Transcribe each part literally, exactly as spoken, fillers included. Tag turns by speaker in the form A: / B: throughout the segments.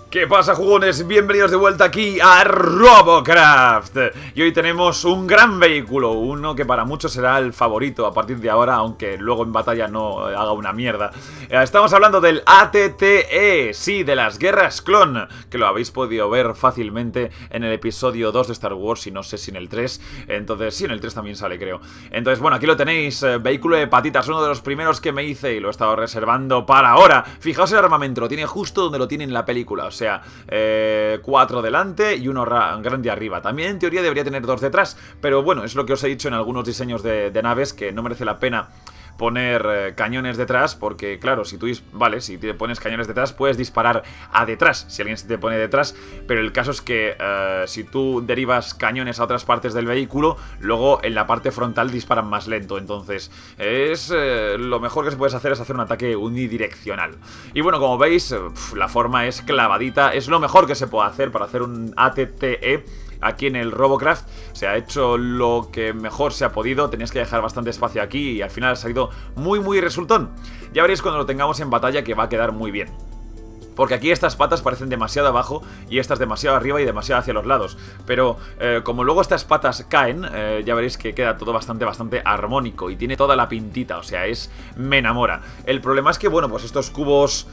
A: ¿Qué pasa, jugones? Bienvenidos de vuelta aquí a Robocraft. Y hoy tenemos un gran vehículo, uno que para muchos será el favorito a partir de ahora, aunque luego en batalla no haga una mierda. Estamos hablando del A T T E, sí, de las guerras clon, que lo habéis podido ver fácilmente en el episodio dos de Star Wars, y no sé si en el tres. Entonces, sí, en el tres también sale, creo. Entonces, bueno, aquí lo tenéis, eh, vehículo de patitas, uno de los primeros que me hice y lo he estado reservando para ahora. Fijaos el armamento, lo tiene justo donde lo tiene en la película, o sea, eh, cuatro delante y uno grande arriba. También en teoría debería tener dos detrás, pero bueno, es lo que os he dicho en algunos diseños de, de naves, que no merece la pena poner eh, cañones detrás, porque claro, si tú, vale, si te pones cañones detrás puedes disparar a detrás, si alguien se te pone detrás, pero el caso es que eh, si tú derivas cañones a otras partes del vehículo, luego en la parte frontal disparan más lento. Entonces es eh, lo mejor que se puede hacer es hacer un ataque unidireccional. Y bueno, como veis, pf, la forma es clavadita, es lo mejor que se puede hacer para hacer un A T T E. Aquí en el Robocraft se ha hecho lo que mejor se ha podido. Tenéis que dejar bastante espacio aquí y al final ha salido muy muy resultón. Ya veréis cuando lo tengamos en batalla que va a quedar muy bien, porque aquí estas patas parecen demasiado abajo y estas demasiado arriba y demasiado hacia los lados. Pero eh, como luego estas patas caen, eh, ya veréis que queda todo bastante, bastante armónico y tiene toda la pintita, o sea, es... me enamora. El problema es que, bueno, pues estos cubos...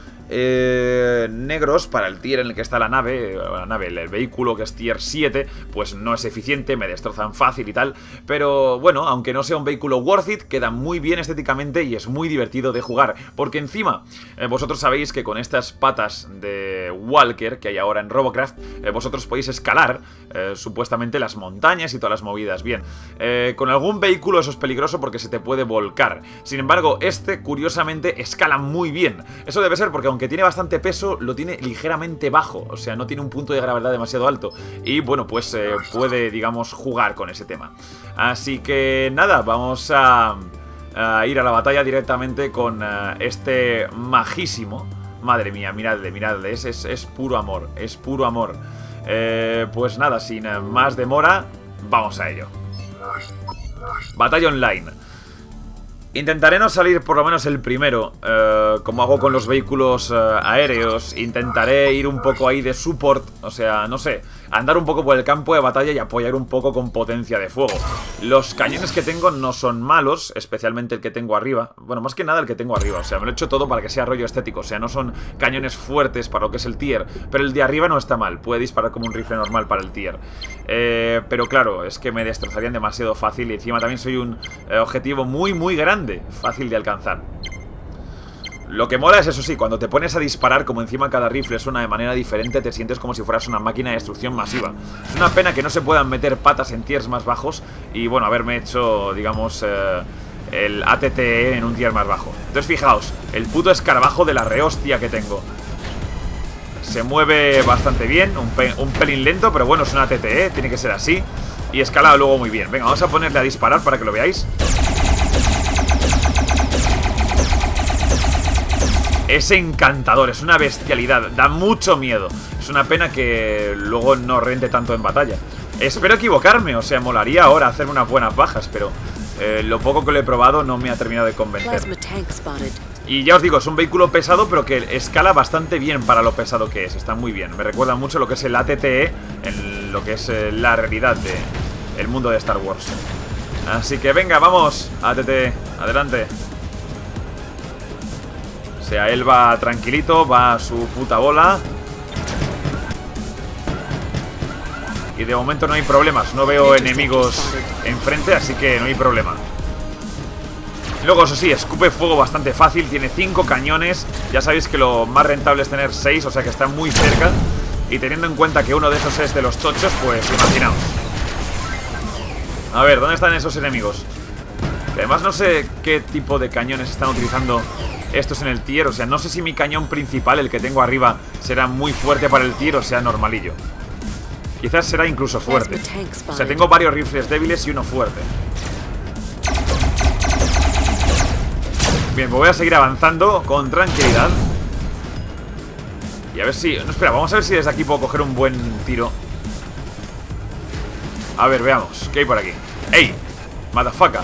A: Eh, negros para el tier en el que está la nave, la nave, el, el vehículo, que es tier siete, pues no es eficiente, me destrozan fácil y tal. Pero bueno, aunque no sea un vehículo worth it, queda muy bien estéticamente y es muy divertido de jugar, porque encima eh, vosotros sabéis que con estas patas de Walker que hay ahora en Robocraft, eh, vosotros podéis escalar eh, supuestamente las montañas y todas las movidas. Bien, eh, con algún vehículo eso es peligroso porque se te puede volcar. Sin embargo, este curiosamente escala muy bien. Eso debe ser porque aunque tiene bastante peso, lo tiene ligeramente bajo, o sea, no tiene un punto de gravedad demasiado alto. Y bueno, pues eh, puede, digamos, jugar con ese tema. Así que nada, vamos a, a ir a la batalla directamente con uh, este majísimo. Madre mía, miradle, miradle, es, es, es puro amor, es puro amor. Eh, pues nada, sin uh, más demora, vamos a ello. Batalla online. Intentaré no salir por lo menos el primero, eh, como hago con los vehículos eh, aéreos. Intentaré ir un poco ahí de support, o sea, no sé, andar un poco por el campo de batalla y apoyar un poco con potencia de fuego. Los cañones que tengo no son malos, especialmente el que tengo arriba. Bueno, más que nada el que tengo arriba, o sea, me lo he hecho todo para que sea rollo estético. O sea, no son cañones fuertes para lo que es el tier, pero el de arriba no está mal, puede disparar como un rifle normal para el tier. eh, Pero claro, es que me destrozarían demasiado fácil y encima también soy un eh, objetivo muy muy grande, fácil de alcanzar. Lo que mola es, eso sí, cuando te pones a disparar, como encima cada rifle suena de manera diferente, te sientes como si fueras una máquina de destrucción masiva. Es una pena que no se puedan meter patas en tiers más bajos y, bueno, haberme hecho, digamos, eh, el A T T E en un tier más bajo. Entonces, fijaos, el puto escarabajo de la rehostia que tengo. Se mueve bastante bien, un, pe un pelín lento, pero bueno, es un A T T E, tiene que ser así. Y escala luego muy bien. Venga, vamos a ponerle a disparar para que lo veáis. Es encantador, es una bestialidad, da mucho miedo. Es una pena que luego no rente tanto en batalla. Espero equivocarme, o sea, molaría ahora hacerme unas buenas bajas, pero eh, lo poco que lo he probado no me ha terminado de convencer. Y ya os digo, es un vehículo pesado, pero que escala bastante bien para lo pesado que es. Está muy bien, me recuerda mucho lo que es el A T T E en lo que es eh, la realidad de el mundo de Star Wars. Así que venga, vamos, A T T E, adelante. O sea, él va tranquilito, va a su puta bola. Y de momento no hay problemas, no veo enemigos enfrente, así que no hay problema. Luego, eso sí, escupe fuego bastante fácil, tiene cinco cañones. Ya sabéis que lo más rentable es tener seis, o sea que está muy cerca. Y teniendo en cuenta que uno de esos es de los tochos, pues imaginaos. A ver, ¿dónde están esos enemigos? Que además no sé qué tipo de cañones están utilizando estos en el tier, o sea, no sé si mi cañón principal, el que tengo arriba, será muy fuerte para el tier o sea normalillo. Quizás será incluso fuerte. O sea, tengo varios rifles débiles y uno fuerte. Bien, pues voy a seguir avanzando con tranquilidad. Y a ver si... No, espera, vamos a ver si desde aquí puedo coger un buen tiro. A ver, veamos, ¿qué hay por aquí? ¡Ey! ¡Motherfucker!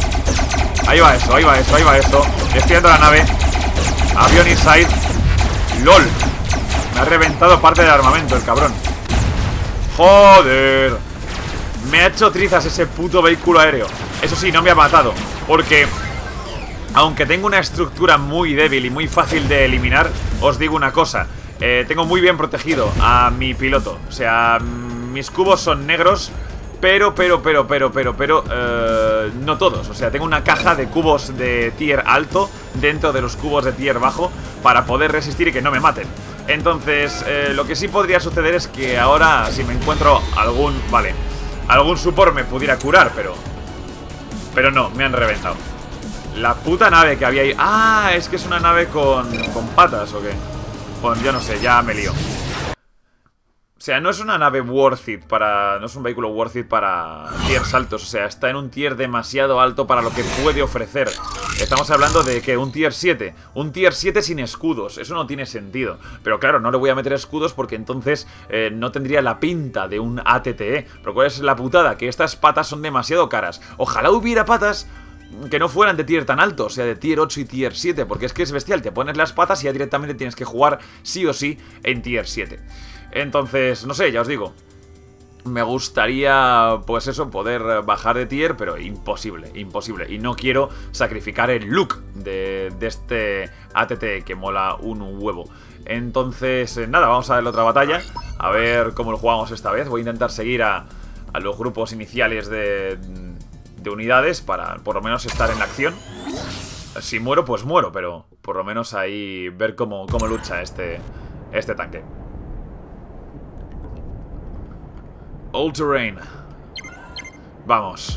A: Ahí va eso, ahí va eso, ahí va eso. Estoy dando la nave. Avión inside. ¡Lol! Me ha reventado parte del armamento el cabrón. ¡Joder! Me ha hecho trizas ese puto vehículo aéreo. Eso sí, no me ha matado, porque aunque tengo una estructura muy débil y muy fácil de eliminar, os digo una cosa, eh, tengo muy bien protegido a mi piloto. O sea, mis cubos son negros, pero, pero, pero, pero, pero, pero eh, no todos. O sea, tengo una caja de cubos de tier alto dentro de los cubos de tier bajo para poder resistir y que no me maten. Entonces, eh, lo que sí podría suceder es que ahora, si me encuentro algún... Vale, algún support me pudiera curar, pero... Pero no, me han reventado. La puta nave que había ahí... Ah, es que es una nave con, con patas, ¿o qué? Bueno, yo no sé, ya me lío. O sea, no es una nave worth it para... No es un vehículo worth it para tiers altos. O sea, está en un tier demasiado alto para lo que puede ofrecer. Estamos hablando de que un tier siete. Un tier siete sin escudos. Eso no tiene sentido. Pero claro, no le voy a meter escudos porque entonces eh, no tendría la pinta de un A T T E. Pero ¿cuál es la putada? Que estas patas son demasiado caras. Ojalá hubiera patas que no fueran de tier tan alto, o sea, de tier ocho y tier siete. Porque es que es bestial. Te pones las patas y ya directamente tienes que jugar sí o sí en tier siete. Entonces, no sé, ya os digo, me gustaría, pues eso, poder bajar de tier, pero imposible, imposible. Y no quiero sacrificar el look de, de este A T T que mola un huevo. Entonces, nada, vamos a ver la otra batalla, a ver cómo lo jugamos esta vez. Voy a intentar seguir a, a los grupos iniciales de, de unidades para por lo menos estar en la acción. Si muero, pues muero, pero por lo menos ahí ver cómo, cómo lucha este, este tanque. All terrain. Vamos.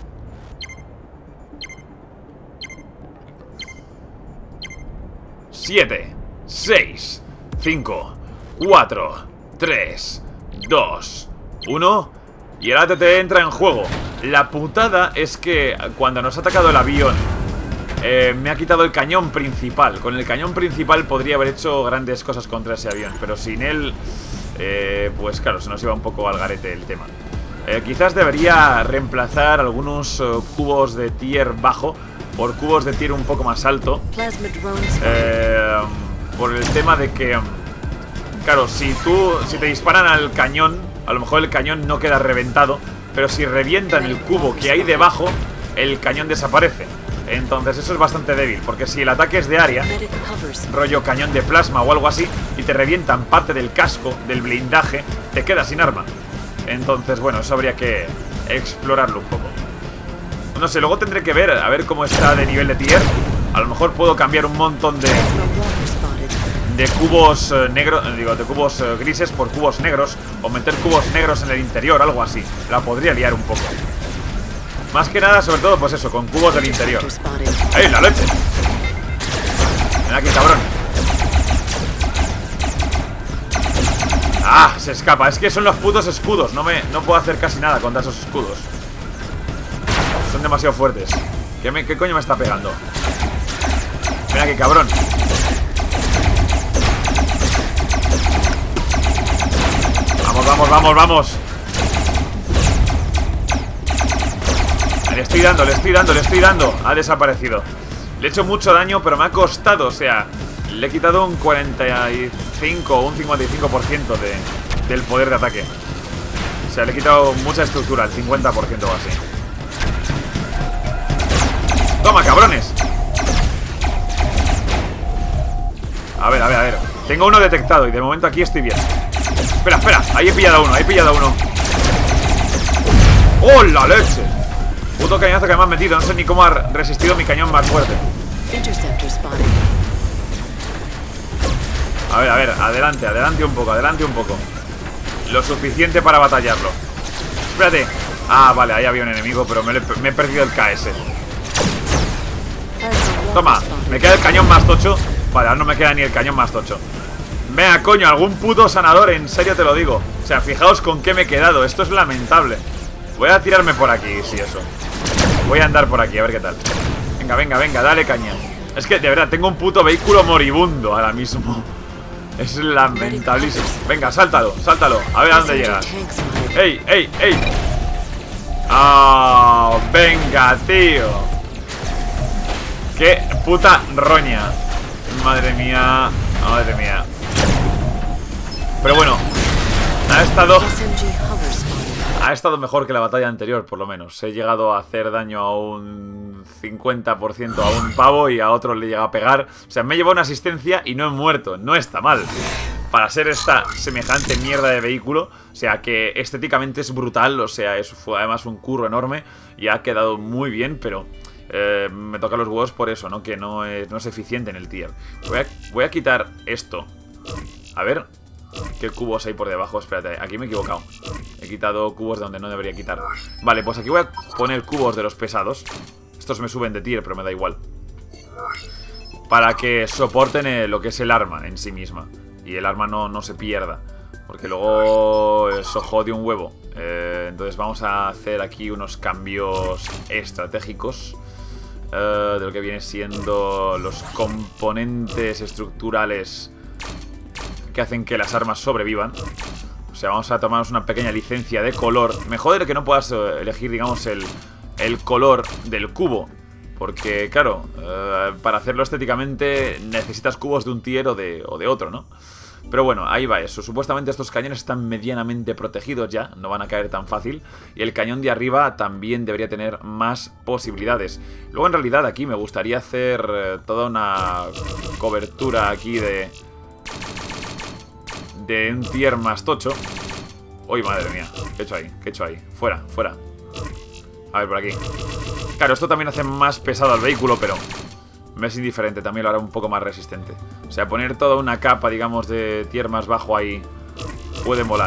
A: Siete, seis, cinco, cuatro, tres, dos, uno. Y el A T T entra en juego. La putada es que cuando nos ha atacado el avión, eh, me ha quitado el cañón principal. Con el cañón principal podría haber hecho grandes cosas contra ese avión, pero sin él... Eh, pues claro, se nos iba un poco al garete el tema. eh, Quizás debería reemplazar algunos uh, cubos de tier bajo por cubos de tier un poco más alto, eh, por el tema de que, claro, si tú, si te disparan al cañón, a lo mejor el cañón no queda reventado, pero si revientan el cubo que hay debajo, el cañón desaparece. Entonces eso es bastante débil, porque si el ataque es de área, rollo cañón de plasma o algo así, y te revientan parte del casco, del blindaje, te quedas sin arma. Entonces, bueno, eso habría que explorarlo un poco. No sé, luego tendré que ver, a ver cómo está de nivel de tier. A lo mejor puedo cambiar un montón de de cubos eh, negros, digo, de cubos eh, grises por cubos negros, o meter cubos negros en el interior, algo así. La podría liar un poco. Más que nada, sobre todo, pues eso, con cubos del interior. ¡Ey, la leche! Ven aquí, cabrón. ¡Ah! Se escapa. Es que son los putos escudos. No me, no puedo hacer casi nada contra esos escudos. Son demasiado fuertes. ¿Qué, me, qué coño me está pegando? Ven aquí, cabrón. Vamos, vamos, vamos, vamos. Le estoy dando, le estoy dando, le estoy dando. Ha desaparecido. Le he hecho mucho daño, pero me ha costado. O sea, le he quitado un cuarenta y cinco o un cincuenta y cinco por ciento de, del poder de ataque. O sea, le he quitado mucha estructura, el cincuenta por ciento o así. ¡Toma, cabrones! A ver, a ver, a ver. Tengo uno detectado y de momento aquí estoy bien. Espera, espera. Ahí he pillado a uno, ahí he pillado a uno. ¡Oh, la leche! Puto cañazo que me han metido. No sé ni cómo ha resistido mi cañón más fuerte. A ver, a ver, adelante, adelante un poco, adelante un poco. Lo suficiente para batallarlo. Espérate. Ah, vale, ahí había un enemigo, pero me, le, me he perdido el K S. Toma, me queda el cañón más tocho. Vale, ahora no me queda ni el cañón más tocho. Venga, coño, algún puto sanador, en serio te lo digo. O sea, fijaos con qué me he quedado. Esto es lamentable. Voy a tirarme por aquí, sí, eso. Voy a andar por aquí, a ver qué tal. Venga, venga, venga, dale caña. Es que, de verdad, tengo un puto vehículo moribundo ahora mismo. Es lamentablísimo. Venga, sáltalo, sáltalo. A ver a dónde llegas. ¡Ey, ey, ey! ¡Ah! ¡Venga, tío! ¡Qué puta roña! Madre mía, madre mía. Pero bueno, ha estado... Ha estado mejor que la batalla anterior, por lo menos. He llegado a hacer daño a un cincuenta por ciento a un pavo y a otro le llega a pegar. O sea, me he llevado una asistencia y no he muerto. No está mal. Para ser esta semejante mierda de vehículo. O sea, que estéticamente es brutal. O sea, eso fue además un curro enorme. Y ha quedado muy bien, pero... Eh, me toca los huevos por eso, ¿no? Que no es, no es eficiente en el tier. Voy a, voy a quitar esto. A ver... ¿Qué cubos hay por debajo? Espérate, aquí me he equivocado. He quitado cubos de donde no debería quitar. Vale, pues aquí voy a poner cubos de los pesados. Estos me suben de tier, pero me da igual. Para que soporten eh, lo que es el arma en sí misma. Y el arma no, no se pierda. Porque luego eso jode un huevo. eh, Entonces vamos a hacer aquí unos cambios estratégicos eh, de lo que viene siendo los componentes estructurales que hacen que las armas sobrevivan. O sea, vamos a tomarnos una pequeña licencia de color. Me jode que no puedas elegir, digamos, el, el color del cubo. Porque, claro, eh, para hacerlo estéticamente necesitas cubos de un tier o de, o de otro, ¿no? Pero bueno, ahí va eso. Supuestamente estos cañones están medianamente protegidos ya. No van a caer tan fácil. Y el cañón de arriba también debería tener más posibilidades. Luego, en realidad, aquí me gustaría hacer eh, toda una cobertura aquí de... De un tier más tocho. Uy, madre mía, ¿qué he hecho ahí? ¿Qué he hecho ahí? Fuera, fuera. A ver, por aquí. Claro, esto también hace más pesado al vehículo, pero me es indiferente, también lo hará un poco más resistente. O sea, poner toda una capa, digamos, de tier más bajo ahí puede molar.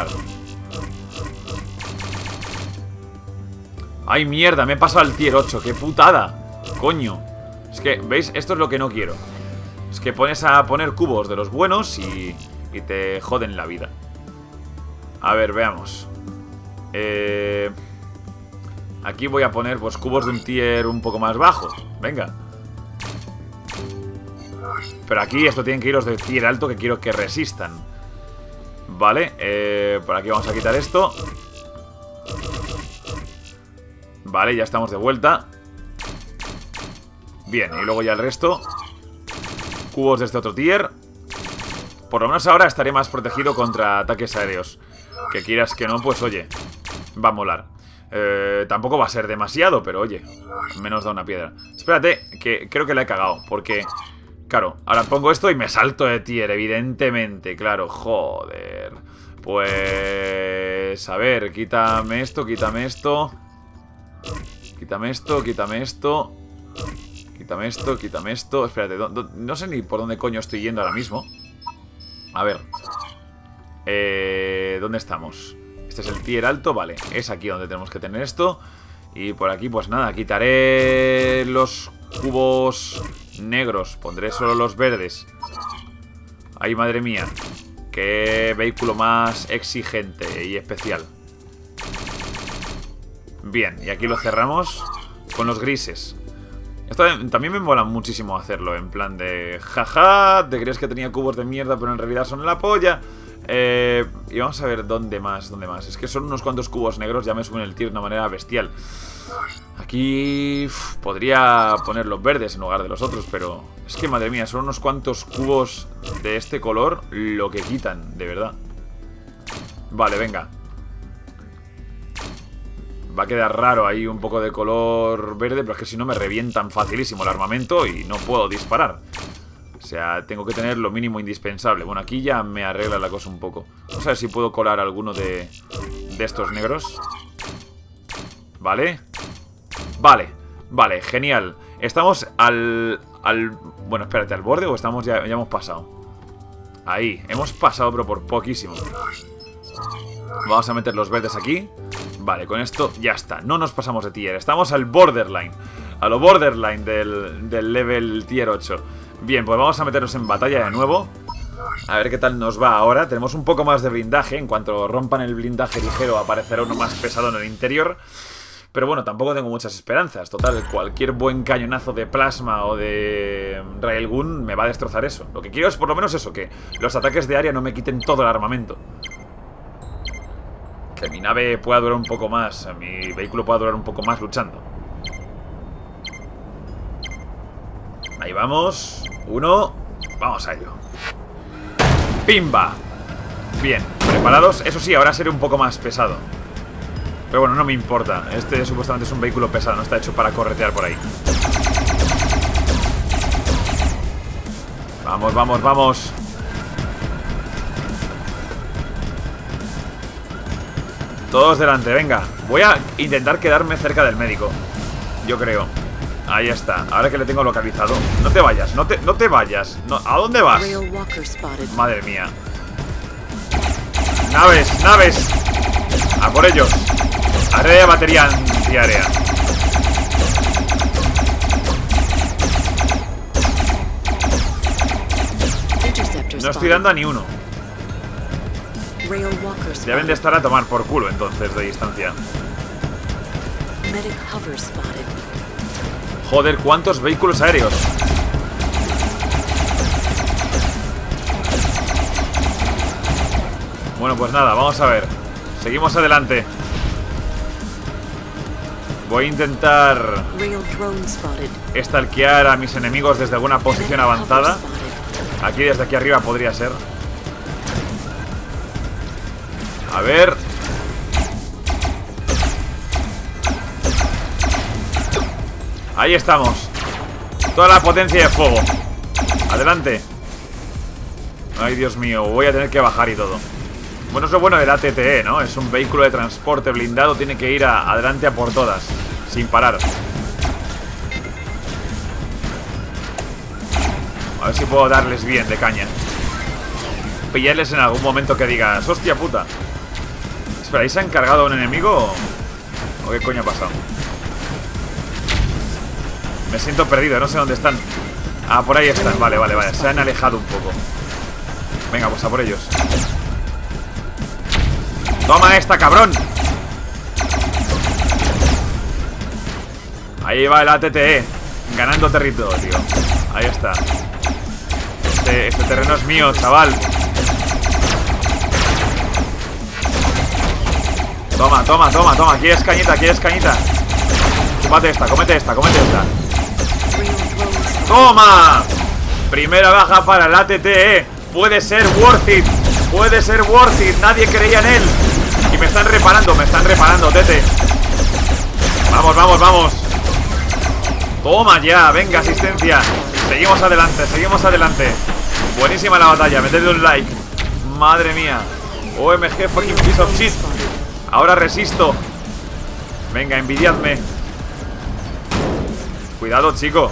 A: ¡Ay, mierda! Me he pasado al tier ocho, ¡qué putada! Coño. Es que, ¿veis? Esto es lo que no quiero. Es que pones a poner cubos de los buenos y... Y te joden la vida. A ver, veamos. Eh, aquí voy a poner pues cubos de un tier un poco más bajo. Venga. Pero aquí esto tienen que ir los de tier alto que quiero que resistan. Vale, eh, por aquí vamos a quitar esto. Vale, ya estamos de vuelta. Bien, y luego ya el resto. Cubos de este otro tier. Por lo menos ahora estaré más protegido contra ataques aéreos. Que quieras que no, pues oye, va a molar. eh, Tampoco va a ser demasiado, pero oye, menos da una piedra. Espérate, que creo que la he cagado. Porque, claro, ahora pongo esto y me salto de tier, evidentemente. Claro, joder. Pues... A ver, quítame esto, quítame esto. Quítame esto, quítame esto. Quítame esto, quítame esto. Espérate, no sé ni por dónde coño estoy yendo ahora mismo. A ver, eh, ¿dónde estamos? Este es el tier alto, vale. Es aquí donde tenemos que tener esto. Y por aquí, pues nada, quitaré los cubos negros. Pondré solo los verdes. Ay, madre mía. Qué vehículo más exigente y especial. Bien, y aquí lo cerramos con los grises. Esto también me mola muchísimo hacerlo. En plan de... Jaja, te crees que tenía cubos de mierda, pero en realidad son la polla. eh, Y vamos a ver dónde más, dónde más. Es que son unos cuantos cubos negros. Ya me suben el tier de una manera bestial. Aquí... Uf, podría poner los verdes en lugar de los otros, pero... Es que madre mía, son unos cuantos cubos de este color lo que quitan, de verdad. Vale, venga. Va a quedar raro ahí un poco de color verde, pero es que si no me revientan facilísimo el armamento y no puedo disparar. O sea, tengo que tener lo mínimo indispensable. Bueno, aquí ya me arregla la cosa un poco. Vamos a ver si puedo colar alguno de, de estos negros. Vale. Vale, vale, genial. Estamos al, al... Bueno, espérate, ¿al borde o estamos ya, ya hemos pasado? Ahí, hemos pasado pero por poquísimo. Vamos a meter los verdes aquí. Vale, con esto ya está. No nos pasamos de tier, estamos al borderline. A lo borderline del, del level tier ocho. Bien, pues vamos a meternos en batalla de nuevo. A ver qué tal nos va ahora. Tenemos un poco más de blindaje. En cuanto rompan el blindaje ligero aparecerá uno más pesado en el interior. Pero bueno, tampoco tengo muchas esperanzas. Total, cualquier buen cañonazo de plasma o de railgun me va a destrozar eso. Lo que quiero es por lo menos eso, que los ataques de área no me quiten todo el armamento. Que mi nave pueda durar un poco más, mi vehículo pueda durar un poco más luchando. Ahí vamos. Uno. Vamos a ello. ¡Pimba! Bien, preparados. Eso sí, ahora seré un poco más pesado. Pero bueno, no me importa. Este supuestamente es un vehículo pesado, no está hecho para corretear por ahí. Vamos, vamos, vamos. Todos delante, venga. Voy a intentar quedarme cerca del médico. Yo creo. Ahí está, ahora que le tengo localizado. No te vayas, no te, no te vayas no, ¿a dónde vas? Madre mía. Naves, naves. A por ellos. Área de batería antiaérea. No estoy dando a ni uno. Deben de estar a tomar por culo entonces de distancia. Joder, ¿cuántos vehículos aéreos? Bueno, pues nada, vamos a ver. Seguimos adelante. Voy a intentar stalkear a mis enemigos desde alguna posición avanzada. Aquí, desde aquí arriba podría ser. A ver. Ahí estamos. Toda la potencia de fuego. Adelante. Ay, Dios mío, voy a tener que bajar y todo. Bueno, es lo bueno del A T T E, ¿no? Es un vehículo de transporte blindado. Tiene que ir a, adelante a por todas, sin parar. A ver si puedo darles bien de caña. Pillarles en algún momento que digas, hostia puta. Espera, ¿ahí se ha encargado un enemigo? ¿O qué coño ha pasado? Me siento perdido, no sé dónde están. Ah, por ahí están, vale, vale, vale. Se han alejado un poco. Venga, pues a por ellos. ¡Toma esta, cabrón! Ahí va el A T T E, ganando territorio. Ahí está. Este, este terreno es mío, chaval. Toma, toma, toma, toma. ¿Quieres cañita? ¿Quieres cañita? Cómete esta, cómete esta, cómete esta. ¡Toma! Primera baja para el A T T E. Puede ser worth it. Puede ser worth it. Nadie creía en él. Y me están reparando, me están reparando, Tete. Vamos, vamos, vamos. Toma ya, venga, asistencia. Seguimos adelante, seguimos adelante. Buenísima la batalla, metedle un like. Madre mía. O M G fucking piece of shit. Ahora resisto. Venga, envidiadme. Cuidado, chico.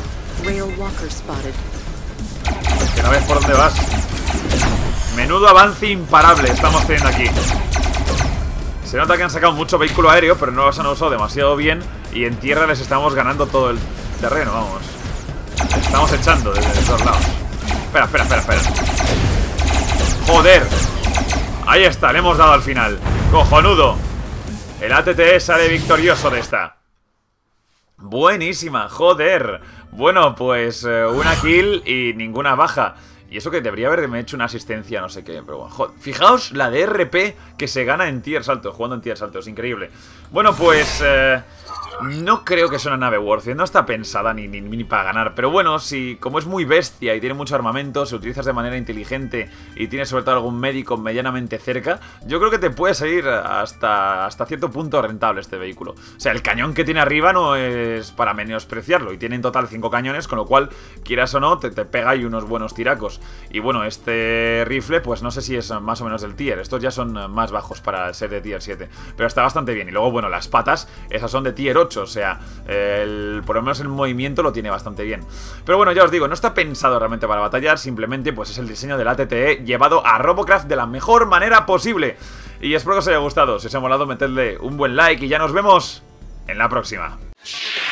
A: Que no ves por dónde vas. Menudo avance imparable estamos teniendo aquí. Se nota que han sacado mucho vehículo aéreo, pero no los han usado demasiado bien. Y en tierra les estamos ganando todo el terreno, vamos. Les estamos echando desde todos lados. Espera, espera, espera, espera. Joder. Ahí está, le hemos dado al final. Cojonudo. El A T T E sale victorioso de esta. Buenísima, joder. Bueno, pues eh, una kill y ninguna baja. Y eso que debería haberme hecho una asistencia, no sé qué. Pero bueno, joder. Fijaos la de R P que se gana en tiers altos, jugando en tiers altos, increíble. Bueno, pues eh, no creo que sea una nave worth it. No está pensada ni, ni, ni para ganar. Pero bueno, si como es muy bestia y tiene mucho armamento, si utilizas de manera inteligente y tienes sobre todo algún médico medianamente cerca, yo creo que te puede salir hasta, hasta cierto punto rentable este vehículo. O sea, el cañón que tiene arriba no es para menospreciarlo. Y tiene en total cinco cañones, con lo cual, quieras o no, te, te pega ahí unos buenos tiracos. Y bueno, este rifle, pues no sé si es más o menos del tier. Estos ya son más bajos para ser de tier siete. Pero está bastante bien. Y luego, bueno, las patas, esas son de tier ocho. O sea, el, por lo menos el movimiento lo tiene bastante bien. Pero bueno, ya os digo, no está pensado realmente para batallar. Simplemente, pues es el diseño del A T T E llevado a Robocraft de la mejor manera posible. Y espero que os haya gustado. Si os ha molado, metedle un buen like y ya nos vemos en la próxima.